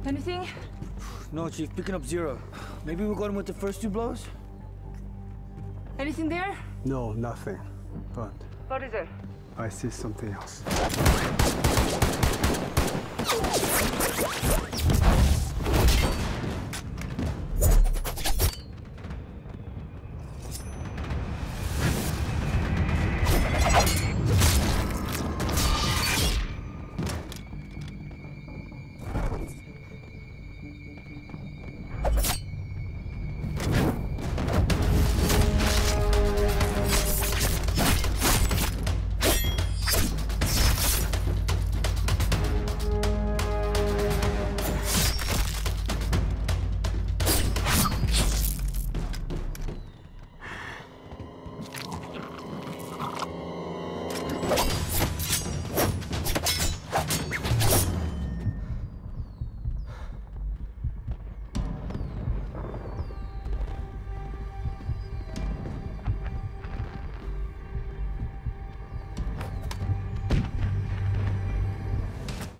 Anything? No, Chief, picking up 0. Maybe we got him with the first 2 blows? Anything there? No, nothing. But What is it? I see something else.